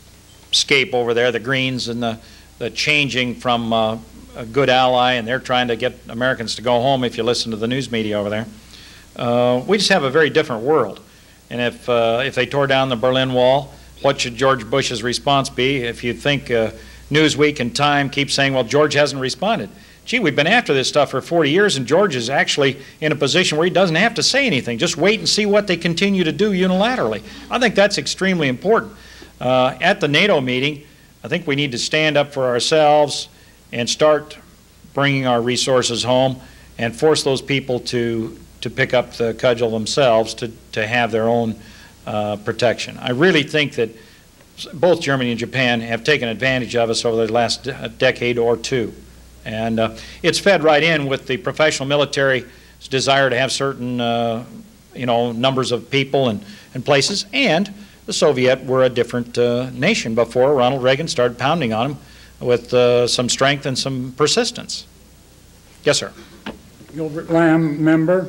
scape over there, the Greens and the, the changing from uh, a good ally, and they're trying to get Americans to go home if you listen to the news media over there. Uh, we just have a very different world. And if, uh, if they tore down the Berlin Wall, what should George Bush's response be? If you think uh, Newsweek and Time keep saying, well, George hasn't responded. Gee, we've been after this stuff for forty years, and George is actually in a position where he doesn't have to say anything. Just wait and see what they continue to do unilaterally. I think that's extremely important. Uh, at the NATO meeting, I think we need to stand up for ourselves and start bringing our resources home and force those people to to pick up the cudgel themselves to, to have their own uh, protection. I really think that both Germany and Japan have taken advantage of us over the last de decade or two. And uh, it's fed right in with the professional military's desire to have certain uh, you know, numbers of people and, and places. And the Soviet were a different uh, nation before Ronald Reagan started pounding on them with uh, some strength and some persistence. Yes, sir. Gilbert Lamb, member.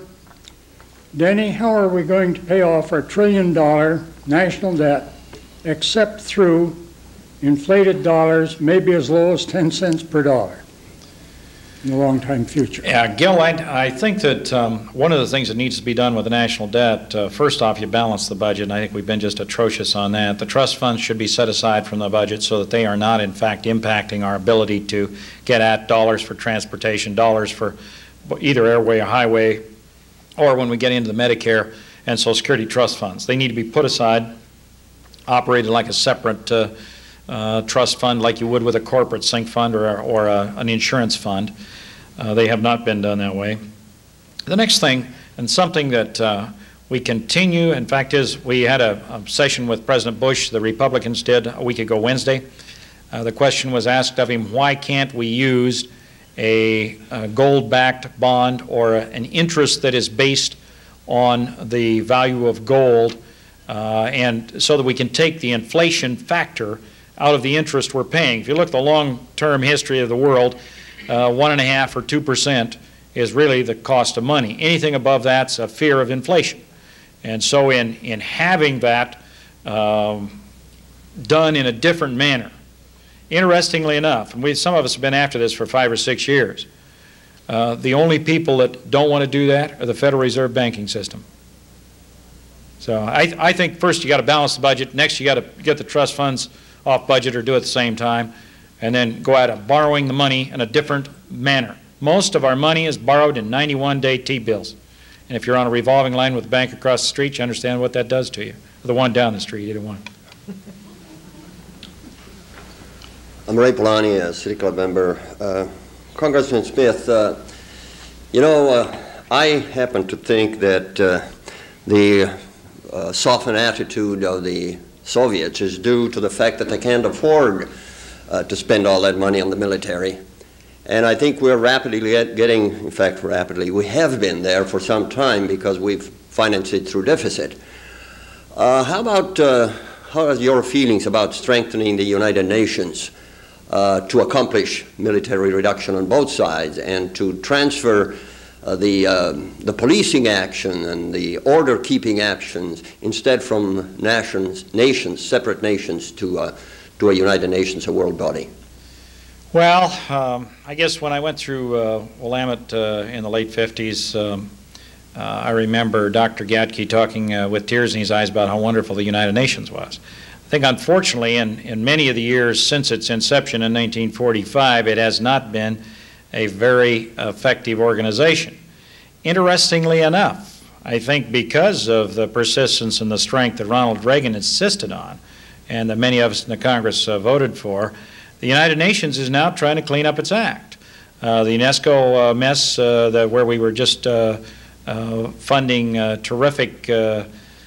Denny, how are we going to pay off our trillion dollar national debt except through inflated dollars, maybe as low as ten cents per dollar in the long time future? Yeah, Gil, I, I think that um, one of the things that needs to be done with the national debt, uh, first off, you balance the budget, and I think we've been just atrocious on that. The trust funds should be set aside from the budget so that they are not, in fact, impacting our ability to get at dollars for transportation, dollars for either airway or highway, or when we get into the Medicare and Social Security trust funds. They need to be put aside, operated like a separate uh, uh, trust fund like you would with a corporate sink fund or, or a, an insurance fund. Uh, they have not been done that way. The next thing, and something that uh, we continue, in fact, is we had a, a session with President Bush, the Republicans did a week ago Wednesday. Uh, the question was asked of him, why can't we use a, a gold-backed bond or a, an interest that is based on the value of gold, uh, and so that we can take the inflation factor out of the interest we're paying. If you look at the long-term history of the world, uh, one and a half or two percent is really the cost of money. Anything above that's a fear of inflation. And so in, in having that um, done in a different manner, interestingly enough, and we, some of us have been after this for five or six years, uh, the only people that don't want to do that are the Federal Reserve banking system. So I, I think first you got to balance the budget, next you got to get the trust funds off budget or do it at the same time, and then go out of borrowing the money in a different manner. Most of our money is borrowed in ninety-one day T-bills. And if you're on a revolving line with the bank across the street, you understand what that does to you. Or the one down the street, either one. I'm Ray Polani, a City Club member. Uh, Congressman Smith, uh, you know, uh, I happen to think that uh, the uh, softened attitude of the Soviets is due to the fact that they can't afford uh, to spend all that money on the military. And I think we're rapidly get, getting, in fact, rapidly, we have been there for some time because we've financed it through deficit. Uh, how about, uh, how are your feelings about strengthening the United Nations uh, to accomplish military reduction on both sides and to transfer uh, the, uh, the policing action and the order-keeping actions instead from nations, nations, separate nations to, uh, to a United Nations, a world body? Well, um, I guess when I went through uh, Willamette uh, in the late fifties, um, uh, I remember Doctor Gatke talking uh, with tears in his eyes about how wonderful the United Nations was. I think unfortunately in, in many of the years since its inception in nineteen forty-five, it has not been a very effective organization. Interestingly enough, I think because of the persistence and the strength that Ronald Reagan insisted on, and that many of us in the Congress uh, voted for, the United Nations is now trying to clean up its act. Uh, the UNESCO uh, mess uh, that where we were just uh, uh, funding uh, terrific uh,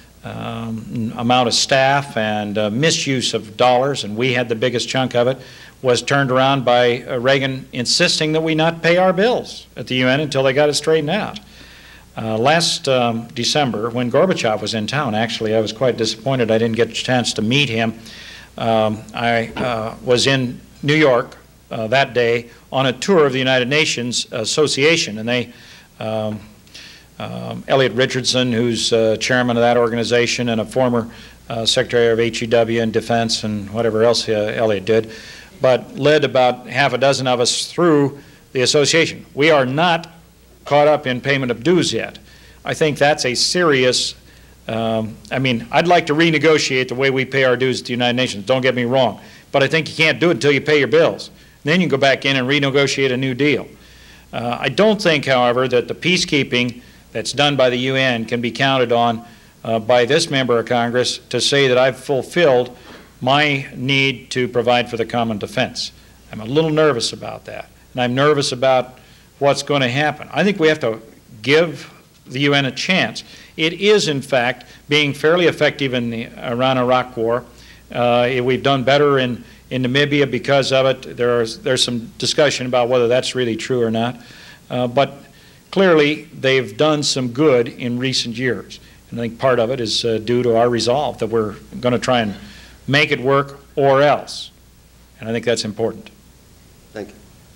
um, amount of staff and uh, misuse of dollars, and we had the biggest chunk of it, was turned around by uh, Reagan insisting that we not pay our bills at the U N until they got it straightened out. Uh, last um, December, when Gorbachev was in town, actually I was quite disappointed I didn't get a chance to meet him. Um, I uh, was in New York uh, that day on a tour of the United Nations Association, and they, um, um, Elliot Richardson, who's uh, chairman of that organization and a former uh, secretary of H E W and defense and whatever else uh, Elliot did, but led about half a dozen of us through the association. We are not caught up in payment of dues yet. I think that's a serious Um, I mean, I'd like to renegotiate the way we pay our dues at the United Nations, don't get me wrong, but I think you can't do it until you pay your bills. Then you can go back in and renegotiate a new deal. Uh, I don't think, however, that the peacekeeping that's done by the U N can be counted on uh, by this member of Congress to say that I've fulfilled my need to provide for the common defense. I'm a little nervous about that, and I'm nervous about what's going to happen. I think we have to give the U N a chance. It is, in fact, being fairly effective in the Iran-Iraq war. Uh, we've done better in, in Namibia because of it. There's, there's some discussion about whether that's really true or not. Uh, but clearly, they've done some good in recent years. And I think part of it is uh, due to our resolve that we're going to try and make it work or else. And I think that's important. Thank you.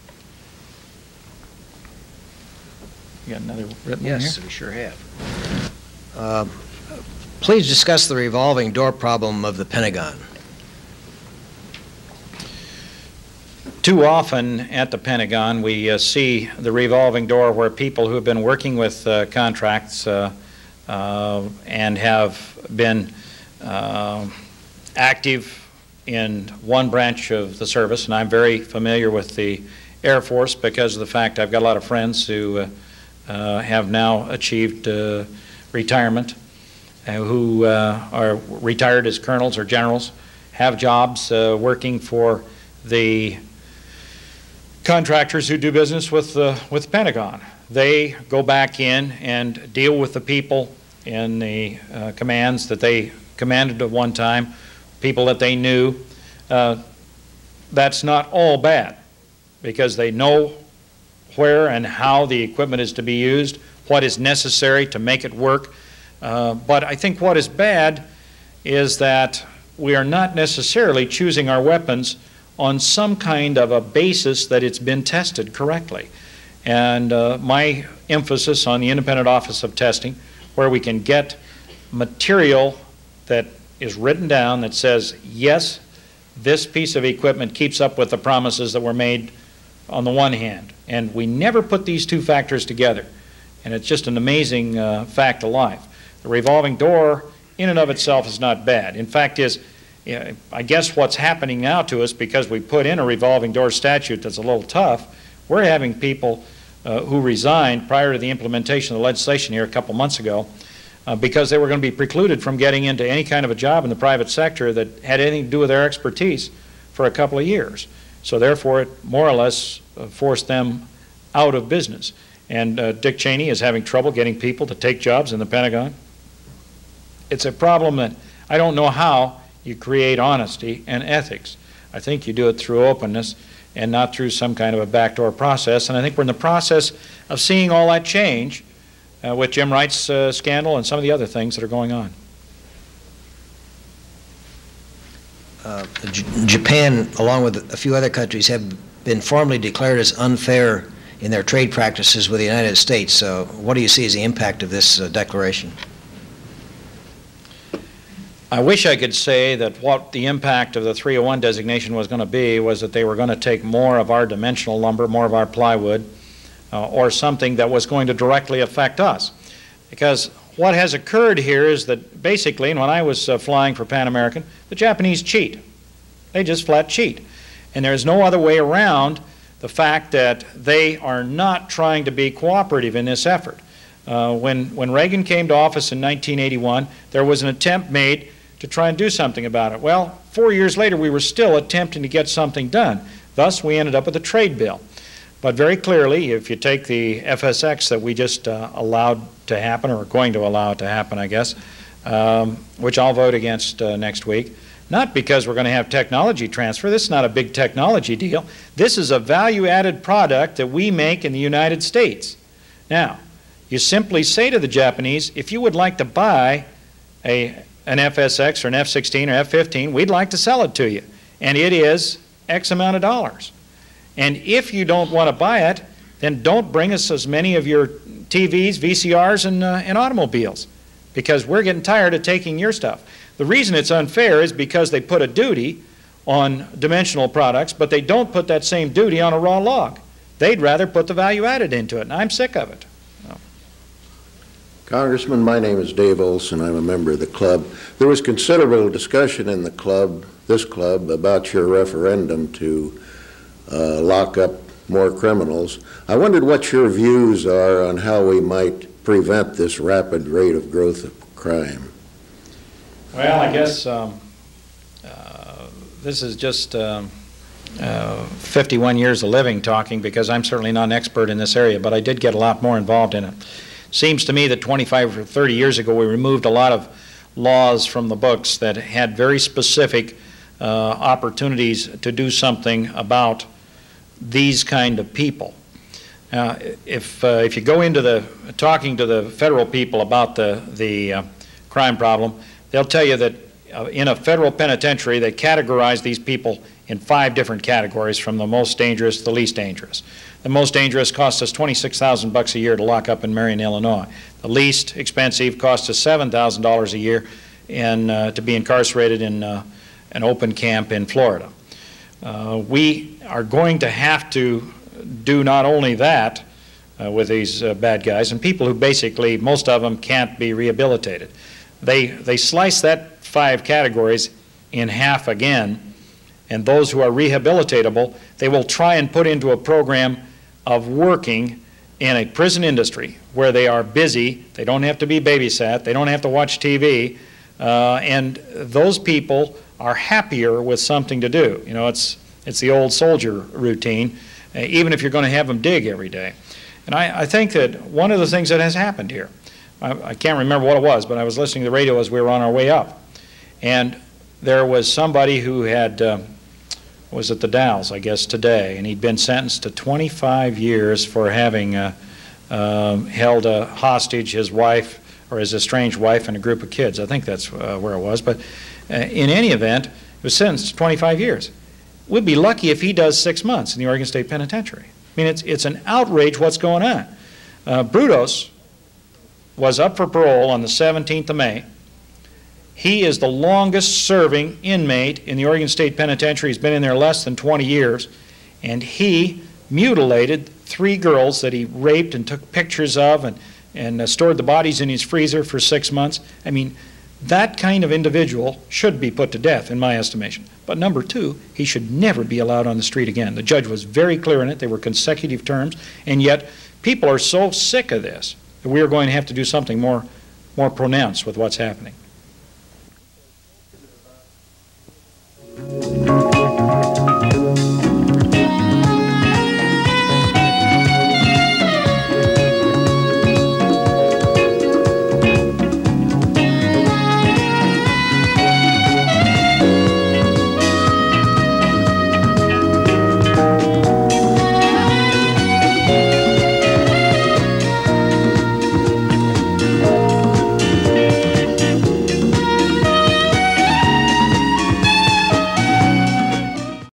You got another written Yes, one here? we sure have. Uh, please discuss the revolving door problem of the Pentagon. Too often at the Pentagon we uh, see the revolving door where people who have been working with uh, contracts uh, uh, and have been uh, active in one branch of the service, and I'm very familiar with the Air Force because of the fact I've got a lot of friends who uh, uh, have now achieved uh, retirement, uh, who uh, are retired as colonels or generals, have jobs uh, working for the contractors who do business with the, with the Pentagon. They go back in and deal with the people in the uh, commands that they commanded at one time, people that they knew. Uh, that's not all bad because they know where and how the equipment is to be used, what is necessary to make it work. Uh, but I think what is bad is that we are not necessarily choosing our weapons on some kind of a basis that it's been tested correctly. And uh, my emphasis on the Independent Office of Testing, where we can get material that is written down that says, yes, this piece of equipment keeps up with the promises that were made on the one hand. And we never put these two factors together. And it's just an amazing uh, fact of life. The revolving door in and of itself is not bad. In fact, is you know, I guess what's happening now to us because we put in a revolving door statute that's a little tough, we're having people uh, who resigned prior to the implementation of the legislation here a couple months ago uh, because they were going to be precluded from getting into any kind of a job in the private sector that had anything to do with their expertise for a couple of years. So therefore, it more or less uh, forced them out of business. And uh, Dick Cheney is having trouble getting people to take jobs in the Pentagon. It's a problem that I don't know how you create honesty and ethics. I think you do it through openness and not through some kind of a backdoor process. And I think we're in the process of seeing all that change uh, with Jim Wright's uh, scandal and some of the other things that are going on. Uh, J Japan, along with a few other countries, have been formally declared as unfair in their trade practices with the United States. So what do you see as the impact of this uh, declaration? I wish I could say that what the impact of the three oh one designation was going to be was that they were going to take more of our dimensional lumber, more of our plywood, uh, or something that was going to directly affect us. Because what has occurred here is that basically, and when I was uh, flying for Pan American, the Japanese cheat. They just flat cheat. And there's no other way around the fact that they are not trying to be cooperative in this effort. Uh, when, when Reagan came to office in nineteen eighty-one, there was an attempt made to try and do something about it. Well, four years later, we were still attempting to get something done. Thus, we ended up with a trade bill. But very clearly, if you take the F S X that we just uh, allowed to happen, or are going to allow it to happen, I guess, um, which I'll vote against uh, next week, not because we're going to have technology transfer. This is not a big technology deal. This is a value-added product that we make in the United States. Now, you simply say to the Japanese, if you would like to buy a an F S X or an F sixteen or F fifteen, we'd like to sell it to you. And it is X amount of dollars. And if you don't want to buy it, then don't bring us as many of your T Vs, V C Rs, and, uh, and automobiles, because we're getting tired of taking your stuff. The reason it's unfair is because they put a duty on dimensional products, but they don't put that same duty on a raw log. They'd rather put the value added into it, and I'm sick of it. Congressman, my name is Dave Olson. I'm a member of the club. There was considerable discussion in the club, this club, about your referendum to uh, lock up more criminals. I wondered what your views are on how we might prevent this rapid rate of growth of crime. Well, I guess um, uh, this is just um, uh, fifty-one years of living talking, because I'm certainly not an expert in this area, but I did get a lot more involved in it. Seems to me that twenty-five or thirty years ago we removed a lot of laws from the books that had very specific uh, opportunities to do something about these kind of people. Uh, if, uh, if you go into the talking to the federal people about the, the uh, crime problem, they'll tell you that uh, in a federal penitentiary they categorize these people in five different categories, from the most dangerous to the least dangerous. The most dangerous costs us twenty-six thousand bucks a year to lock up in Marion, Illinois. The least expensive costs us seven thousand dollars a year in, uh, to be incarcerated in uh, an open camp in Florida. Uh, we are going to have to do not only that uh, with these uh, bad guys, and people who basically, most of them can't be rehabilitated. They, they slice that five categories in half again, and those who are rehabilitatable, they will try and put into a program of working in a prison industry where they are busy, they don't have to be babysat, they don't have to watch T V, uh, and those people are happier with something to do. You know, it's, it's the old soldier routine, uh, even if you're going to have them dig every day. And I, I think that one of the things that has happened here, I, I can't remember what it was, but I was listening to the radio as we were on our way up, and there was somebody who had uh, was at the Dalles, I guess, today, and he'd been sentenced to twenty-five years for having uh, uh, held a hostage his wife, or his estranged wife, and a group of kids. I think that's uh, where it was. But uh, in any event, he was sentenced to twenty-five years. We'd be lucky if he does six months in the Oregon State Penitentiary. I mean, it's, it's an outrage what's going on. Uh, Brutos was up for parole on the seventeenth of May. He is the longest serving inmate in the Oregon State Penitentiary. He's been in there less than twenty years, and he mutilated three girls that he raped and took pictures of, and, and uh, stored the bodies in his freezer for six months. I mean, that kind of individual should be put to death, in my estimation. But number two, he should never be allowed on the street again. The judge was very clear in it. They were consecutive terms, and yet people are so sick of this that we are going to have to do something more, more pronounced with what's happening.